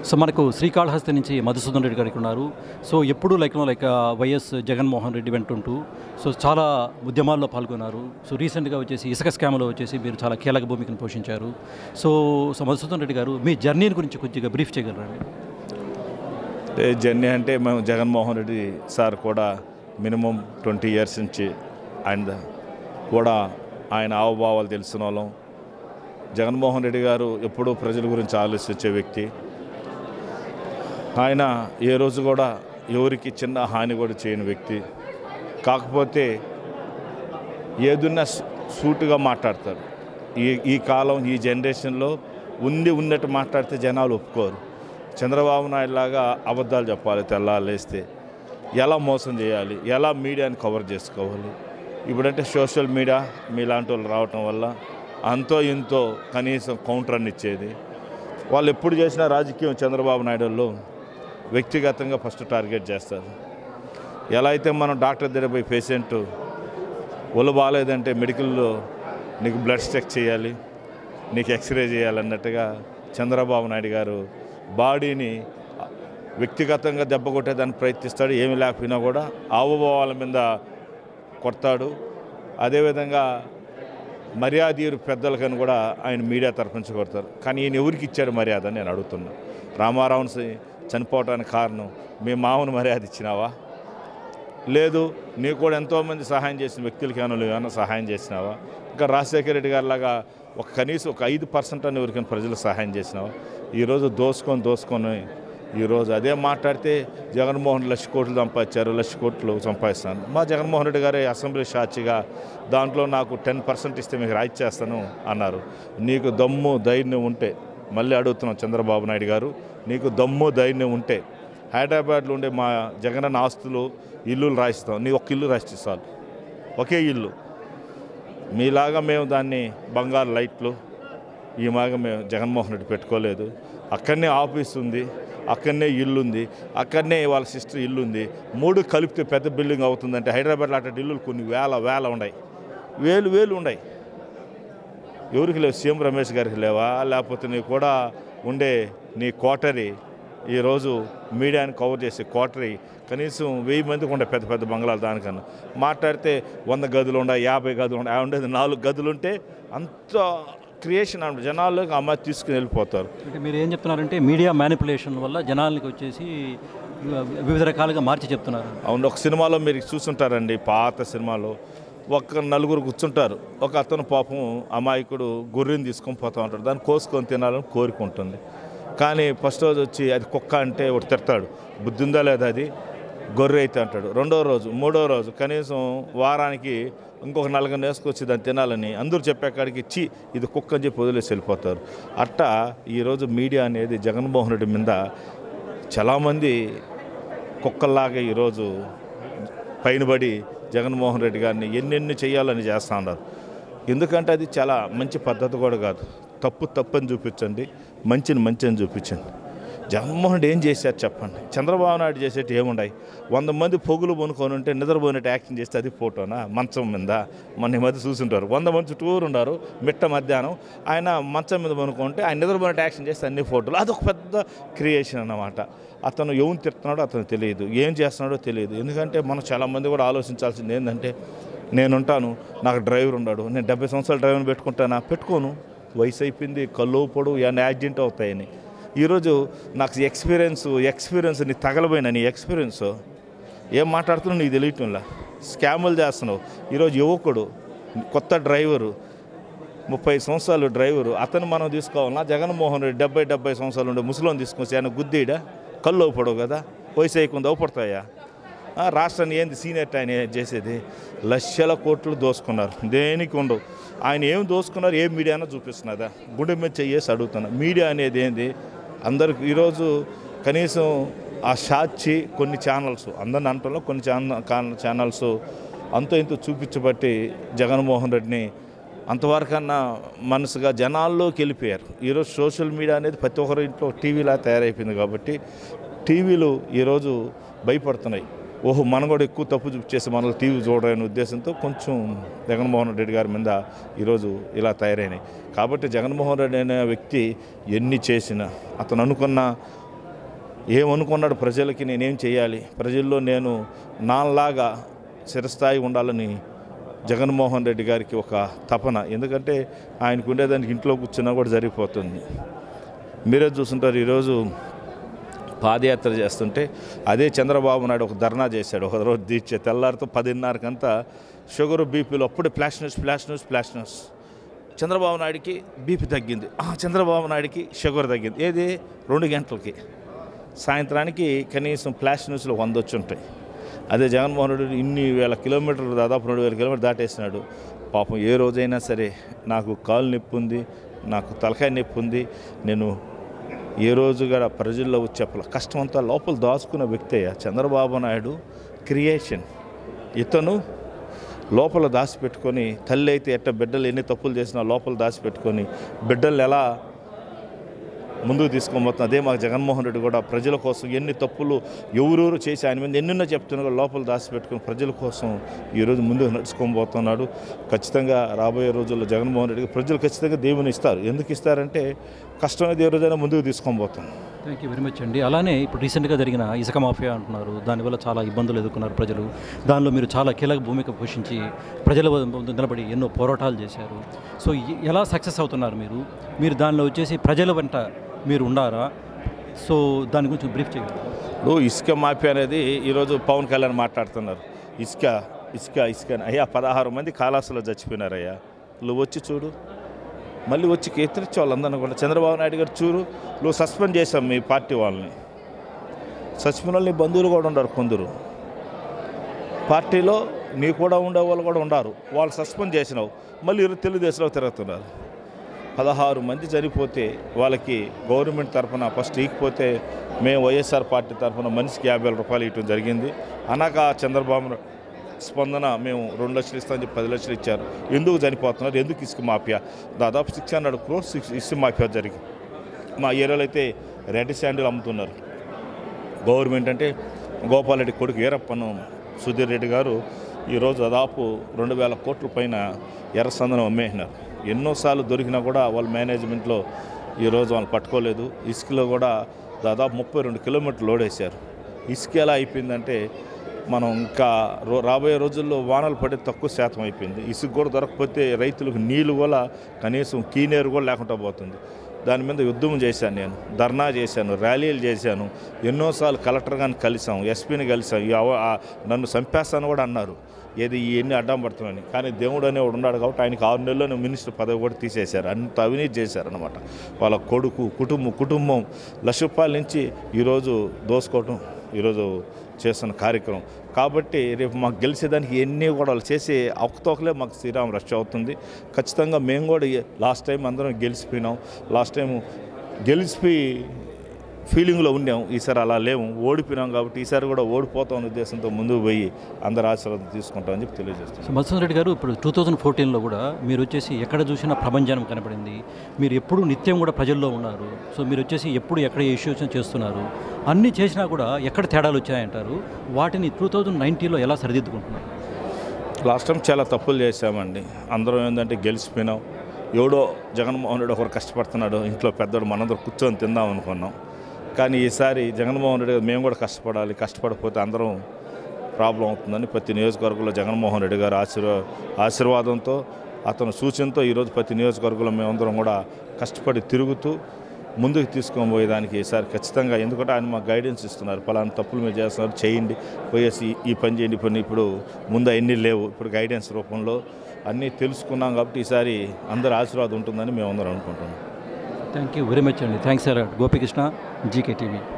So మనకు శ్రీకాళహస్తి నుంచి మధుసూదన్ రెడ్డి గారు ఉన్నారు. సో ఎప్పుడు లైక్ వైఎస్ జగన్మోహన్ రెడ్డి వెంటుంటూ సో చాలా ఉద్యమాల్లో పాల్గొన్నారు. సో రీసెంట్గా వచ్చేసి ఇసుక స్కామ్లో వచ్చేసి మీరు చాలా కీలక భూమికను పోషించారు. సో సో మధుసూదన్ రెడ్డి గారు మీ జర్నీ గురించి కొద్దిగా బ్రీఫ్ చేయగలరండి? జర్నీ అంటే మేము జగన్మోహన్ రెడ్డి సార్ కూడా మినిమం 20 years నుంచి ఆయన కూడా ఆయన ఆవభావాలు తెలిసిన వాళ్ళం. జగన్మోహన్ రెడ్డి గారు ఎప్పుడూ ప్రజల గురించి ఆలోచించే వ్యక్తి. ఆయన ఏ రోజు కూడా ఎవరికి చిన్న హాని కూడా చేయని వ్యక్తి. కాకపోతే ఏదున్నా సూటుగా మాట్లాడతారు. ఈ కాలం ఈ జనరేషన్లో ఉన్నట్టు మాట్లాడితే జనాలు ఒప్పుకోరు. చంద్రబాబు నాయుడు లాగా అబద్ధాలు చెప్పాలి, తెల్లాలేస్తే ఎలా మోసం చేయాలి, ఎలా మీడియాని కవర్ చేసుకోవాలి. ఇప్పుడంటే సోషల్ మీడియా మీలాంటి వాళ్ళు రావటం వల్ల అంతో ఇంతో కనీసం కౌంటర్ అని ఇచ్చేది. వాళ్ళు ఎప్పుడు చేసినా రాజకీయం చంద్రబాబు నాయుడులో వ్యక్తిగతంగా ఫస్ట్ టార్గెట్ చేస్తారు. ఎలా అయితే మనం డాక్టర్ దగ్గర పోయి పేషెంట్ ఒళ్ళు బాగాలేదంటే మెడికల్లో నీకు బ్లడ్ చెక్ చేయాలి, నీకు ఎక్స్రే చేయాలన్నట్టుగా చంద్రబాబు నాయుడు గారు బాడీని వ్యక్తిగతంగా దెబ్బ కొట్టేదానికి ప్రయత్నిస్తాడు. ఏమి లేకపోయినా కూడా ఆవుభావాల మీద కొడతాడు. అదేవిధంగా మర్యాదీయులు పెద్దలకని కూడా ఆయన మీడియా తరఫున కొడతారు. కానీ ఈయన ఎవరికి ఇచ్చాడు మర్యాద అని నేను అడుగుతున్నా. రామారావుని చనిపోవడానికి కారణం మీ మామూలు మర్యాద ఇచ్చినావా? లేదు, నీకు కూడా ఎంతోమంది సహాయం చేసిన వ్యక్తులకి ఏమైనా సహాయం చేసినావా? ఇంకా రాజశేఖర రెడ్డి గారిలాగా కనీసం ఒక 5% అని ఎవరికైనా ప్రజలకు సహాయం చేసినావా? ఈరోజు దోసుకొని ఈరోజు అదే మాట్లాడితే జగన్మోహన్ రెడ్డి 1,00,000 కోట్లు సంపాదించారు, 1,00,000 కోట్లు సంపాదిస్తాను. మా జగన్మోహన్ రెడ్డి గారే అసెంబ్లీ సాక్షిగా దాంట్లో నాకు 10% ఇస్తే మీకు రాయి చేస్తాను అన్నారు. నీకు దమ్ము ధైర్యం ఉంటే, మళ్ళీ అడుగుతున్నాం చంద్రబాబు నాయుడు గారు, నీకు దమ్ము ధైర్యం ఉంటే హైదరాబాద్లో ఉండే మా జగనన్న ఆస్తులు ఇల్లులు రాయిస్తాం. నీ ఒక్క ఇల్లు రాయిస్తాను, ఒకే ఇల్లు. మీలాగా మేము దాన్ని బంగారు లైట్లు ఈ మాగా మేము జగన్మోహన్ రెడ్డి పెట్టుకోలేదు. అక్కడనే ఆఫీస్ ఉంది, అక్కడనే ఇల్లు ఉంది, అక్కడనే వాళ్ళ సిస్టర్ ఇల్లు ఉంది. 3 కలిపితే పెద్ద బిల్డింగ్ అవుతుందంటే హైదరాబాద్లో అట్లాంటి ఇల్లులు కొన్ని వేల ఉన్నాయి, వేలు ఉన్నాయి. ఎవరికి లేవు? సీఎం రమేష్ గారికి లేవా? లేకపోతే నీ కూడా ఉండే నీ కోటరీ ఈరోజు మీడియాని కవర్ చేసే కోటరీ కనీసం 1000 మందికి ఉండే పెద్ద పెద్ద బంగ్లాలు. దానికన్నా మాట్లాడితే 100 గదులు ఉండే, 50 గదులు ఉండే, ఉండేది 4 గదులు ఉంటే అంత క్రియేషన్ అంటే జనాల్లోకి అమ్మాయి తీసుకుని వెళ్ళిపోతారు. అంటే మీరు ఏం చెప్తున్నారంటే మీడియా మ్యానిపులేషన్ వల్ల జనాలకి వచ్చేసి వివిధ రకాలుగా మార్చి చెప్తున్నారు. అవును, ఒక సినిమాలో మీరు చూస్తుంటారండి, పాత సినిమాలో ఒక 4 కూర్చుంటారు. ఒక అతను పాపం అమాయకుడు గొర్రెని తీసుకొని పోతూ ఉంటాడు. దాన్ని కోసుకొని తినాలని కోరిక ఉంటుంది. కానీ ఫస్ట్ రోజు వచ్చి అది కుక్క అంటే ఒకటి తిడతాడు, బుద్ధి ఉందా లేదా, అది గొర్రె అయితే అంటాడు. 2వ రోజు 3వ రోజు కనీసం వారానికి ఇంకొక 4 వేసుకొచ్చి దాన్ని తినాలని అందరూ చెప్పేకాడికి ఇచ్చి ఇది కుక్క అని చెప్పి వదిలేసి వెళ్ళిపోతారు. అట్టా ఈరోజు మీడియా అనేది జగన్మోహన్ రెడ్డి మీద చాలామంది కుక్కల్లాగా ఈరోజు పైనబడి జగన్మోహన్ రెడ్డి గారిని ఎన్నెన్ని చేయాలని చేస్తూ ఉన్నారు. ఎందుకంటే అది చాలా మంచి పద్ధతి కూడా కాదు. తప్పు అని చూపించండి, మంచి అని చూపించండి. జగన్మోహన్ రెడ్డి ఏం చేశారు చెప్పండి? చంద్రబాబు నాయుడు చేసేటి ఏముండాయి? 100 మంది పొగులు పొనుకొని ఉంటే నిద్రపోయినట్టు యాక్షన్ చేస్తే అది ఫోటోనా? మంచం మీద మన మధ్య చూసుంటారు. 100 మంది చుట్టూరు ఉన్నారు, మిట్ట మధ్యాహ్నం ఆయన మంచం మీద పొనుకుంటే ఆయన నిద్రపోయినట్టు యాక్షన్ చేస్తే అన్ని ఫోటోలు. అదొక పెద్ద క్రియేషన్ అన్నమాట. అతను ఎవరు తిడుతున్నాడో అతను తెలియదు, ఏం చేస్తున్నాడో తెలియదు. ఎందుకంటే మనం చాలామంది కూడా ఆలోచించాల్సింది ఏంటంటే, నేనుంటాను, నాకు డ్రైవర్ ఉన్నాడు, నేను 70 సంవత్సరాల డ్రైవర్ని పెట్టుకుంటానా? పెట్టుకోను. వయసు అయిపోయింది, కళ్ళు పొడు ఏమైనా యాక్సిడెంట్ అవుతాయని. ఈరోజు నాకు ఎక్స్పీరియన్స్ నీ తగలబోయినా నీ ఎక్స్పీరియన్స్ ఏం మాట్లాడుతున్నావు నీకు తెలియటంలా. స్కాములు చేస్తున్నావు. ఈరోజు యువకుడు కొత్త డ్రైవరు, 30 సంవత్సరాలు డ్రైవరు, అతను మనం తీసుకోవాలన్నా? జగన్మోహన్ రెడ్డి 70 సంవత్సరాలు ఉండే ముసలోని తీసుకొచ్చి ఆయన గుద్దీడా? కళ్ళు అవుపడవు కదా, వయసు అయ్యకుండా అవుపడతాయా? రాష్ట్రాన్ని ఏంది సీనియర్ ఆయన చేసేది? 1,00,000 కోట్లు దోసుకున్నారు, దేనికి ఉండవు. ఆయన ఏం దోసుకున్నారు? ఏ మీడియానో చూపిస్తున్నదా? గుండె మీద చేసి అడుగుతున్నా. మీడియా అనేది ఏంది? అందరికి ఈరోజు కనీసం ఆ సాక్షి కొన్ని ఛానల్స్ అందరిని అంటలో కొన్ని ఛానల్స్ అంతో ఇంతో చూపించబట్టి జగన్మోహన్ రెడ్డిని అంతవరకన్నా మనసుగా జనాల్లోకి వెళ్ళిపోయారు. ఈరోజు సోషల్ మీడియా అనేది ప్రతి ఒక్కరి ఇంట్లో టీవీలా తయారైపోయింది. కాబట్టి టీవీలు ఈరోజు భయపడుతున్నాయి. ఓహో, మనం కూడా ఎక్కువ తప్పు చూపించేసి మనల్ని టీవీ చూడరనే ఉద్దేశంతో కొంచెం జగన్మోహన్ రెడ్డి గారి మీద ఈరోజు ఇలా తయారైనాయి. కాబట్టి జగన్మోహన్ రెడ్డి అనే వ్యక్తి ఎన్ని చేసినా, అతను అనుకున్న ఏమనుకున్నాడు ప్రజలకి నేనేం చేయాలి, ప్రజల్లో నేను నాలాగా చిరస్థాయి ఉండాలని జగన్మోహన్ రెడ్డి గారికి ఒక తపన. ఎందుకంటే ఆయనకు ఉండేదానికి ఇంట్లో కూర్చున్నా కూడా జరిగిపోతుంది. మీరే చూస్తుంటారు, ఈరోజు పాదయాత్ర చేస్తుంటే అదే చంద్రబాబు నాయుడు ఒక ధర్నా చేశాడు. ఒక రోజు దీక్ష తెల్లారితో 10:30కంతా షుగరు బీపీలు అప్పుడే ఫ్లాష్ న్యూస్. చంద్రబాబు నాయుడికి బీపీ తగ్గింది, చంద్రబాబు నాయుడికి షుగర్ తగ్గింది. ఏది 2 గంటలకి. సాయంత్రానికి కనీసం ఫ్లాష్ న్యూస్లో 100 వచ్చి ఉంటాయి. అదే జగన్మోహన్ రెడ్డి ఇన్ని వేల కిలోమీటర్లు, దాదాపు 2000 కిలోమీటర్లు దాటేసినాడు. పాపం ఏ రోజైనా సరే నాకు కాలు నొప్పి ఉంది, నాకు తలకాయ నొప్పి ఉంది, నేను ఏ రోజు కూడా ప్రజల్లో చెప్పాల, కష్టం అంతా లోపల దాచుకున్న వ్యక్తే చంద్రబాబు నాయుడు క్రియేషన్. ఇతను లోపల దాచిపెట్టుకొని, తల్లి అయితే ఎట్ట బిడ్డలు ఎన్ని తప్పులు చేసినా లోపల దాచిపెట్టుకొని బిడ్డలు ఎలా ముందుకు తీసుకోబోతున్నా, అదే మాకు జగన్మోహన్ రెడ్డి కూడా ప్రజల కోసం ఎన్ని తప్పులు ఎవరెవరు చేసి ఆయన మీద ఎన్నెన్నో చెప్తున్నా లోపల దాచిపెట్టుకుని ప్రజల కోసం ఈరోజు ముందుకు నడుచుకోబోతున్నాడు. ఖచ్చితంగా రాబోయే రోజుల్లో జగన్మోహన్ రెడ్డికి ప్రజలు ఖచ్చితంగా దేవుని ఇస్తారు. ఎందుకు ఇస్తారంటే కష్టమైనది ఏ రోజైనా ముందుకు తీసుకొని. థ్యాంక్ యూ వెరీ మచ్ అండి. అలానే ఇప్పుడు రీసెంట్గా జరిగిన ఇసుక మాఫియా అంటున్నారు, దానివల్ల చాలా ఇబ్బందులు ఎదుర్కొన్నారు ప్రజలు. దానిలో మీరు చాలా కీలక భూమిక పోషించి ప్రజల ముందు నిలబడి ఎన్నో పోరాటాలు చేశారు. సో ఎలా సక్సెస్ అవుతున్నారు మీరు దానిలో వచ్చేసి ప్రజల వెంట మీరు ఉండారా? సో దాని గురించి బ్రీఫ్ చేయాలి. ఇసుక మాఫియా అనేది ఈరోజు పవన్ కళ్యాణ్ మాట్లాడుతున్నారు. ఇసుక అయ్యా 16 మంది కాలాసులో చచ్చిపోయినారయ్యా. నువ్వు వచ్చి చూడు, మళ్ళీ వచ్చి ఎత్తిరించే వాళ్ళందరినీ కూడా చంద్రబాబు నాయుడు గారు చూడు, నువ్వు సస్పెండ్ చేశాం మీ పార్టీ వాళ్ళని. చచ్చిపోయిన వాళ్ళు నీ బంధువులు కూడా ఉన్నారు, కొందరు పార్టీలో నీ కూడా ఉండే వాళ్ళు కూడా ఉన్నారు, వాళ్ళు సస్పెండ్ చేసినావు, మళ్ళీ తెలుగుదేశంలో తిరుగుతున్నారు. 16 మంది చనిపోతే వాళ్ళకి గవర్నమెంట్ తరఫున ఫస్ట్ ఇకపోతే మేము వైఎస్ఆర్ పార్టీ తరఫున మనిషికి 50,000 రూపాయలు ఇవ్వడం జరిగింది. అనగా చంద్రబాబు స్పందన మేము 2 లక్షలు ఇస్తామని చెప్పి 10 లక్షలు ఇచ్చారు. ఎందుకు చనిపోతున్నారు, ఎందుకు ఇసుక మాఫియా? దాదాపు 600 crores ఇసుక మాఫియా జరిగింది. మా ఏరియాలో అయితే రెడ్ శాండిల్ అమ్ముతున్నారు. గవర్నమెంట్ అంటే గోపాల్ రెడ్డి కొడుకు వీరప్పను సుధీర్ రెడ్డి గారు ఈరోజు దాదాపు 2,000 కోట్ల పైన ఎర్రసందనం అమ్మేసినారు. ఎన్నోసార్లు దొరికినా కూడా వాళ్ళ మేనేజ్మెంట్లో ఈరోజు వాళ్ళు పట్టుకోలేదు. ఇసుకలో కూడా దాదాపు 32 కిలోమీటర్లు లోడ్ వేశారు. ఇసుక ఎలా అయిపోయిందంటే మనం ఇంకా రాబోయే రోజుల్లో వానలు పడే తక్కువ శాతం అయిపోయింది. ఇసుక కూడా దొరకకపోతే రైతులకు నీళ్ళు కూడా కనీసం కీనేరు కూడా లేకుండా పోతుంది. దాని మీద యుద్ధం చేశాను, నేను ధర్నా చేశాను, ర్యాలీలు చేశాను, ఎన్నోసార్లు కలెక్టర్ గారిని కలిసాం, ఎస్పీని కలిసాం. నన్ను చంపేస్తాను కూడా అన్నారు. ఏది ఇవన్నీ అడ్డం పడుతున్నాయని. కానీ దేవుడు అనేవాడు ఉన్నాడు కాబట్టి ఆయనకి 6 నెలల్లోనే మినిస్టర్ పదవి కూడా తీసేశారు. అంత అవినీతి చేశారనమాట. వాళ్ళ కొడుకు కుటుంబం లక్ష రూపాయల నుంచి ఈరోజు దోసుకోవటం ఈరోజు చేస్తున్న కార్యక్రమం. కాబట్టి రేపు మాకు గెలిచేదానికి ఎన్ని కూడా వాళ్ళు చేసే అవకతవకలే మాకు శ్రీరామ్ రష్ అవుతుంది. ఖచ్చితంగా మేము కూడా లాస్ట్ టైం అందరం గెలిచిపోయినాం. లాస్ట్ టైం గెలిచిపోయి ఫీలింగ్లో ఉన్నాం. ఈసారి అలా లేవు, ఓడిపోయినాం. కాబట్టి ఈసారి కూడా ఓడిపోతాం అనే ఉద్దేశంతో ముందుకు పోయి అందరు ఆశీర్వాదం తీసుకుంటామని చెప్పి తెలియజేస్తాం. సో మధుసూదన్ రెడ్డి గారు, ఇప్పుడు 2014లో కూడా మీరు వచ్చేసి ఎక్కడ చూసినా ప్రభంజనం కనపడింది. మీరు ఎప్పుడు నిత్యం కూడా ప్రజల్లో ఉన్నారు. సో మీరు వచ్చేసి ఎప్పుడు ఎక్కడ ఇష్యూస్ చేస్తున్నారు, అన్నీ చేసినా కూడా ఎక్కడ తేడాలు వచ్చాయంటారు. వాటిని 2019లో ఎలా సరిదిద్దుకుంటున్నారు? లాస్ట్ టైం చాలా తప్పులు చేశామండి. అందరం ఏంటంటే గెలిచిపోయినాం. ఎవడో జగన్మోహన్ రెడ్డి ఒకరు కష్టపడుతున్నాడు, ఇంట్లో పెద్దోడు మనందరూ కూర్చొని తిందాం అనుకున్నాం. కానీ ఈసారి జగన్మోహన్ రెడ్డి మేము కూడా కష్టపడాలి, కష్టపడకపోతే అందరం ప్రాబ్లం అవుతుందని ప్రతి నియోజకవర్గంలో జగన్మోహన్ రెడ్డి గారు ఆశీర్వాదంతో, అతను సూచనతో ఈరోజు ప్రతి నియోజకవర్గంలో మేమందరం కూడా కష్టపడి తిరుగుతూ ముందుకు తీసుకొని పోయేదానికి ఈసారి ఖచ్చితంగా. ఎందుకంటే ఆయన మాకు గైడెన్స్ ఇస్తున్నారు, పలానా తప్పులు మీరు చేస్తున్నారు, చేయండి, పోయేసి ఈ పని చేయండి, పని ఇప్పుడు ముందు అన్నీ లేవు, ఇప్పుడు గైడెన్స్ రూపంలో అన్నీ తెలుసుకున్నాం. కాబట్టి ఈసారి అందరి ఆశీర్వాదం ఉంటుందని మేమందరం అనుకుంటున్నాం. థ్యాంక్ యూ వెరీ మచ్ అండి. Thanks a lot. గోపికృష్ణ, GKTV.